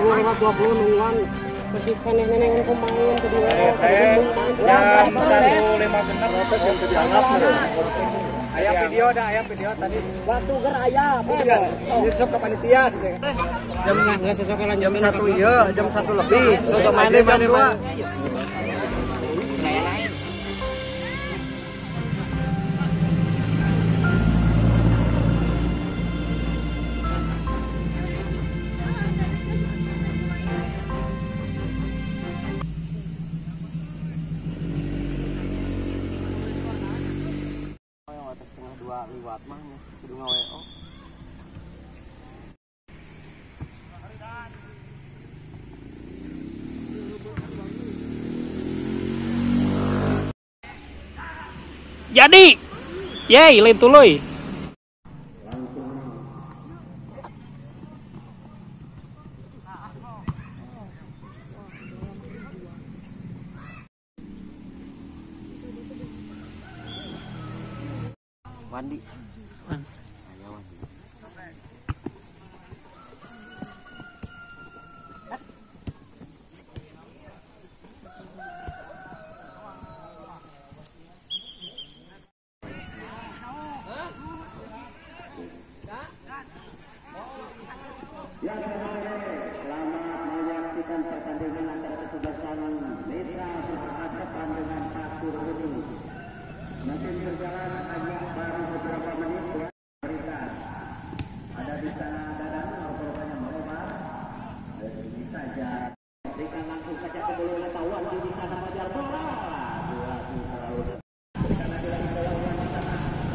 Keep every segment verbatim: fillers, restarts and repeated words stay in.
lewat dua puluh nungguan masih nenek-nenek pemain kedua lima benar atas yang dianggap ayam video ada ayam video tadi waktu ger ayam besok ke panitia jam nggak sesuai lanjut jam satu iya jam satu lebih so main jam dua liwat mah kudu ngawe oh jadi yey lain tuluy Wandi. Ya, selamat menyaksikan pertandingan antara kesebelasan Mitra berhadapan dengan Pasir Putih. Mungkin berjalan hanya baru beberapa menit ya. Berikan. Ada di sana Dadang, rupanya Mawar. Ini saja. Berikan langsung saja ke bola lawan di sana Fajar bola. Dua terlalu. Berikan lagi lagi bola di sana.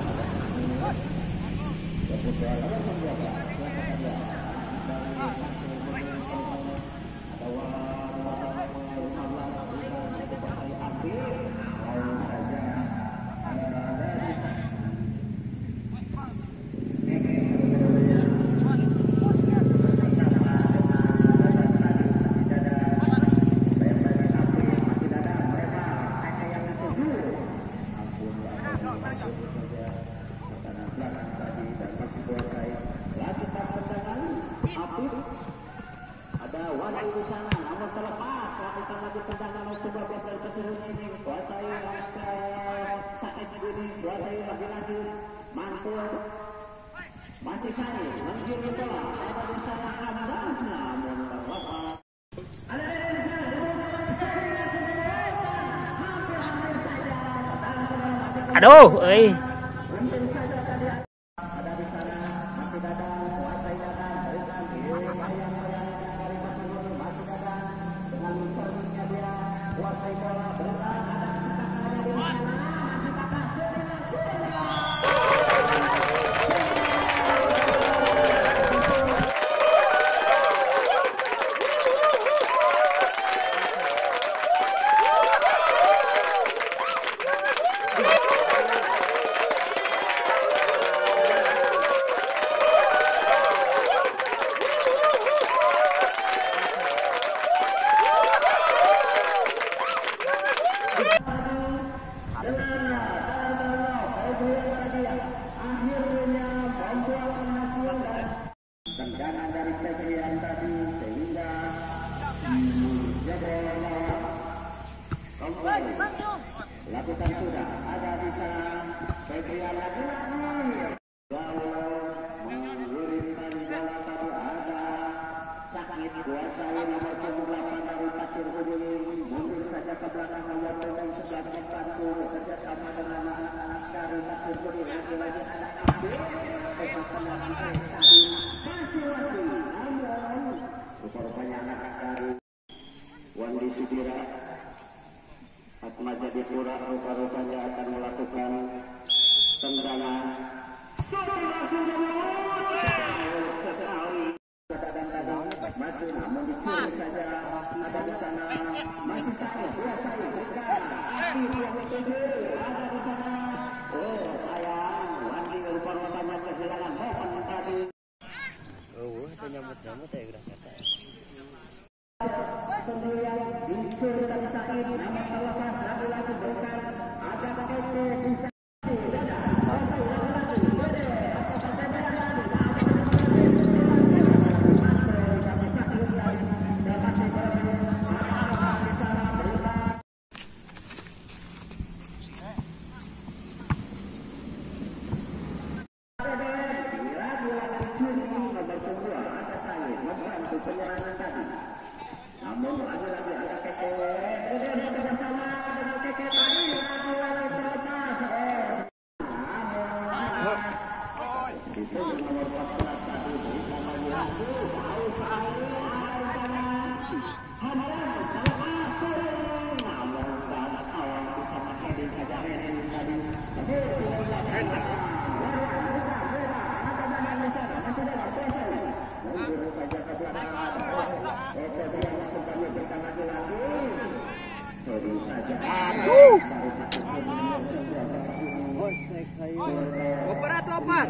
Ada Wahyu di sana, namun terlepas lakukan lagi tendangan nomor dua belas dari Pasirut ini. Kuasai sakit ini, kuasai lagi-lagi mantul. Masih Sani, mengirim bola. Ada di sana Hamdan, namun terlepas. Ada di sana, aduh euy tendangan dari Febrian tadi sehingga lakukan sudah ada di sana Febrian lagi-lagi mengirimkan bola tadi ada sakit kuasai nomor delapan dari Pasir Putih mundur saja ke belakang nomor pemain sebelah membantu bekerjasama dengan anak-anak dari Pasir Putih lagi-lagi anak ambil tendangan prestasi masih lagi namun rupanya anak-anak dari Wandi Sudira Atma Jadi Pura rupa-rupanya akan melakukan tendangan kadang-kadang masih namun dicuri saja ada di sana masih saya saya berikan ada di sana oh sayang Wandi rupa-rupanya kehilangan momen tadi oh itu nyambut-nyambut ya udah kata sendirian dicuri dari sakit namun terlepas lagi-lagi berikan ada pakai bisa Oper atau oper?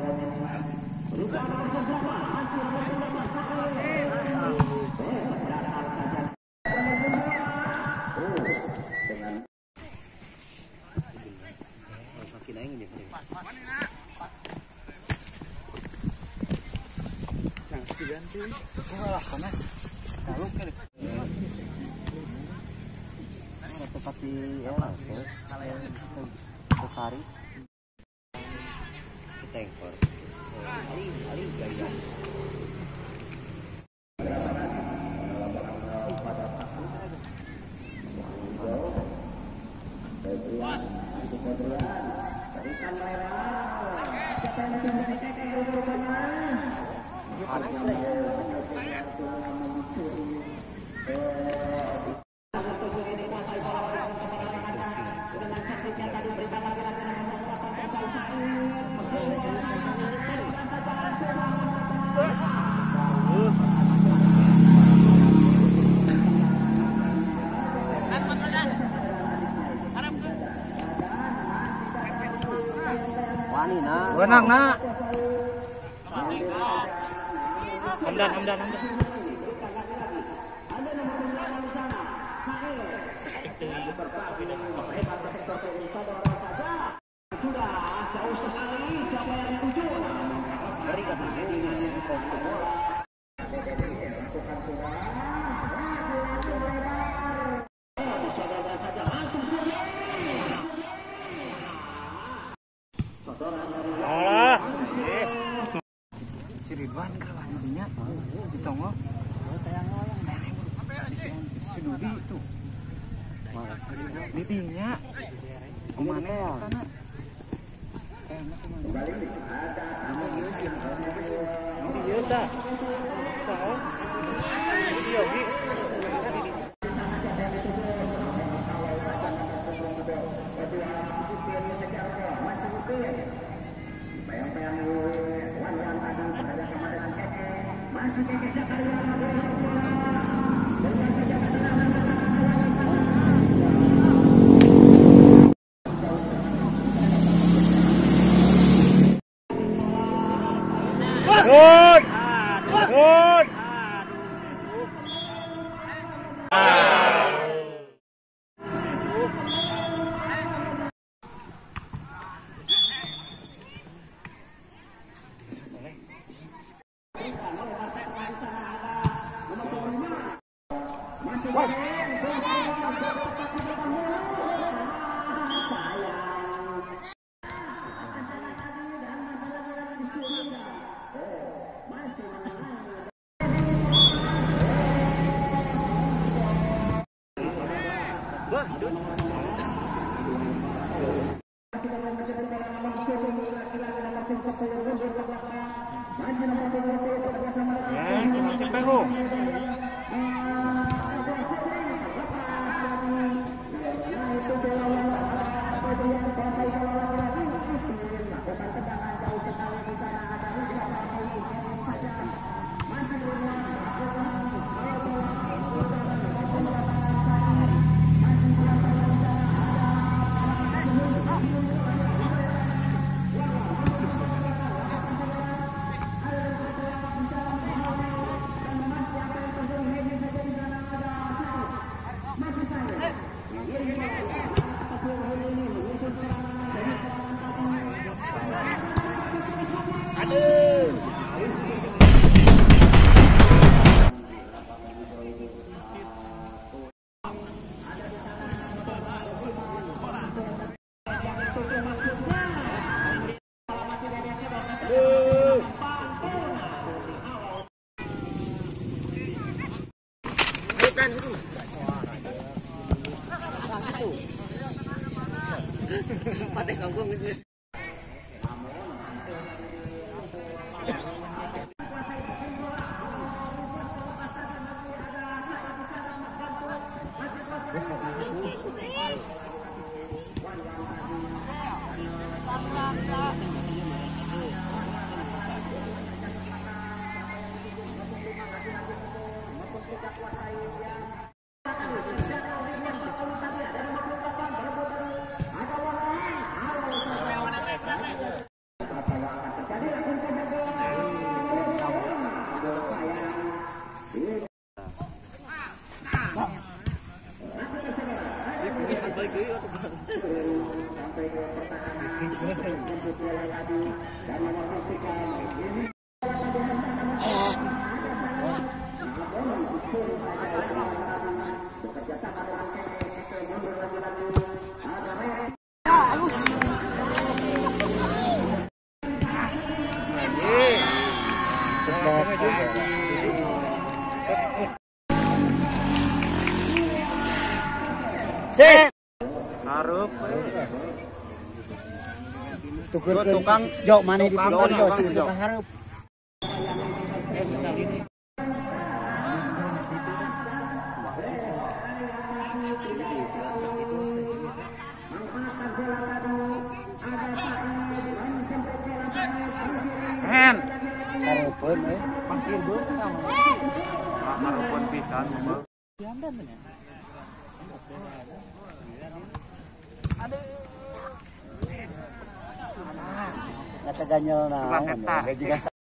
Wenang nak. Hamdan, Hamdan, Hamdan. Sudah jauh sekali siapa yang dituju? Berikan ini bola. Alah. Si Ridwan kalah jadinya. Ditongol. Si Dudi itu. Didinya. Kemana ya? Sana. Dia dah. Tahu? Dia Yogi. Masih keke Jakarta. Good. Good. Patay sangkong gitu. Set. Harap. Tuker tukang jok mana di tukang jok sih jok. Harap. Hen. Harapan eh. Panggil bos kamu. Harapan pisan. Jangan tanya. Kata ganyol na. Gaji ka sa.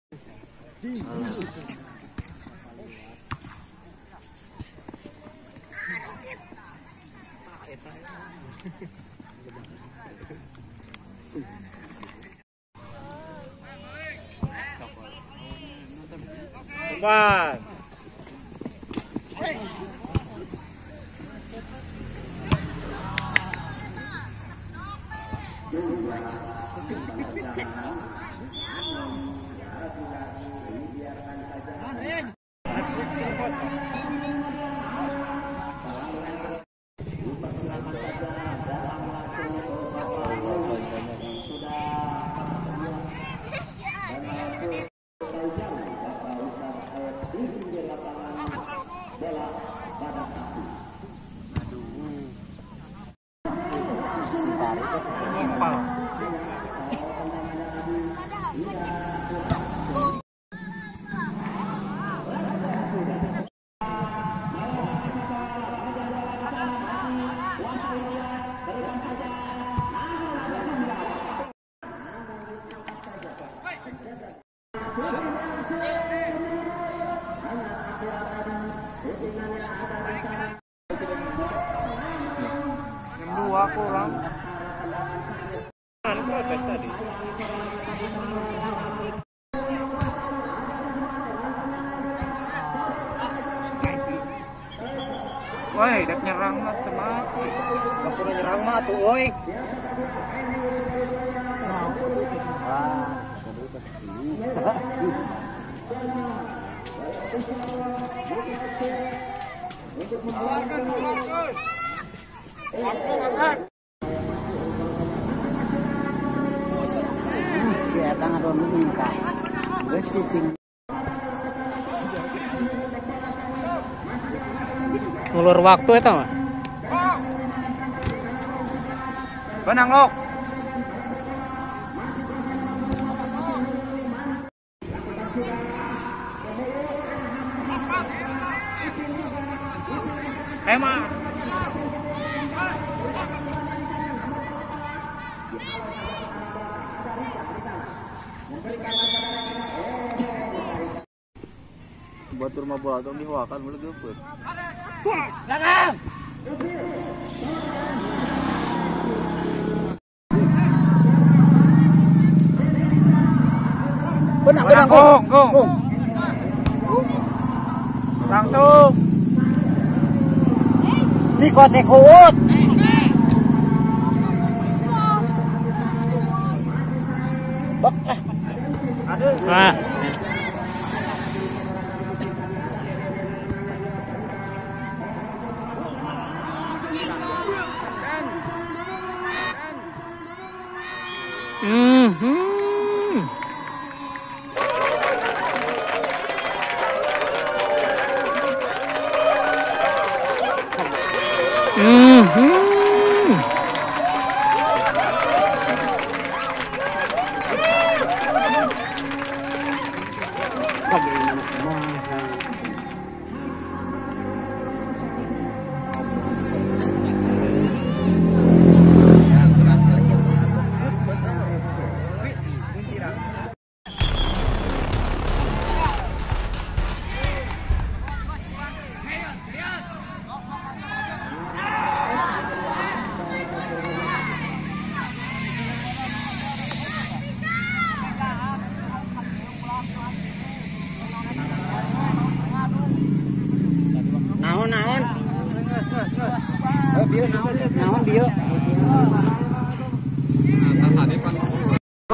Tumbang. Dua kurang. Kan protes tadi. Woi, dek nyerang mah mati. Kapur nyerang mah tuh, oi. Si Etang ada mingkai. Geus cicing. Ngulur waktu eta mah. Benang lok. Emang batur mah batur dihawakan mulai geupet. Belakang. Benang, benang, gong, gong. Langsung. Di kocek kuut. Bok lah. Aduh. Ah. Mhm. Mhm.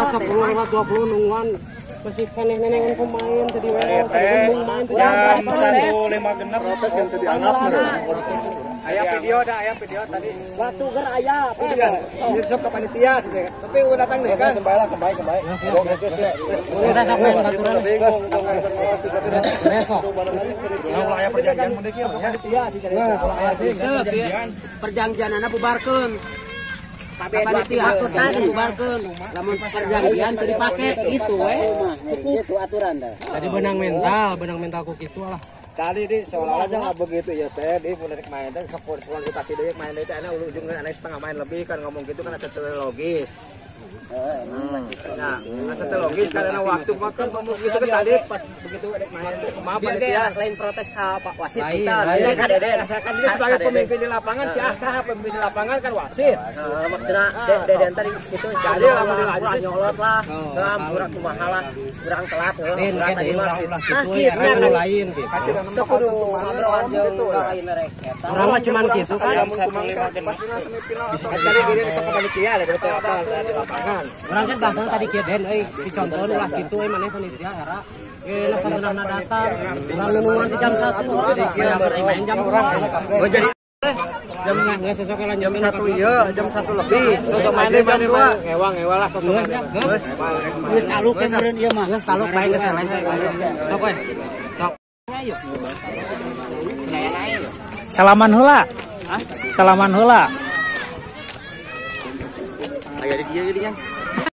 sepuluh lewat dua puluh nungguan masih keneh-nenengan pemain tadi wae main Jam satu lima genap protes yang tadi anggap aya video dah, aya video tadi. Waktu ger aya Iya, ini sok ke panitia gitu. Tapi udah datang deh kan. Kembali lah, kembali, kembali. sudah sampai baturan besok Kalau aya perjanjian mun deui panitia di perjanjianana bubarkeun. Panitia aku tadi bubarkeun. Lamun perjanjian teu dipake itu we. Itu aturan dah. tadi benang mental benang mentalku gitu lah. Tadi di seolah aja nggak begitu ya teh di mulai main teh sepuluh kualifikasi deh main teh ana ujungnya ana setengah main lebih kan ngomong gitu kan secara logis. Nah, setelah logis karena waktu waktu ngomong gitu kan tadi pas begitu main maaf ya lain protes ke Pak Wasit kita ini kan Dede rasakan dia sebagai pemimpin di lapangan si Asa pemimpin di lapangan kan wasit. Maksudnya Dede tadi itu sekali lama nyolot lah ngam kurang kumaha lah kurang telat kurang tadi mah nah kitnya lain gitu itu kudu ngobrol gitu lain rek orang mah cuman gitu kan pas dina semifinal kali gini bisa kembali kia ada betul apa di lapangan orang kan bahasa tadi keden euy dicontoh lah gitu euy maneh panitia era eh laksana datang orang nungguan di jam satu orang main jam orang oh jadi jam nggak sesuai lah jam satu iya jam satu lebih sok main di jam dua ngewang ngewang lah sok main Geus taluk ke meureun ieu mah. geus taluk main geus lain sok we sok ayo Salaman heula. Salaman heula. aya di dieu jadi kan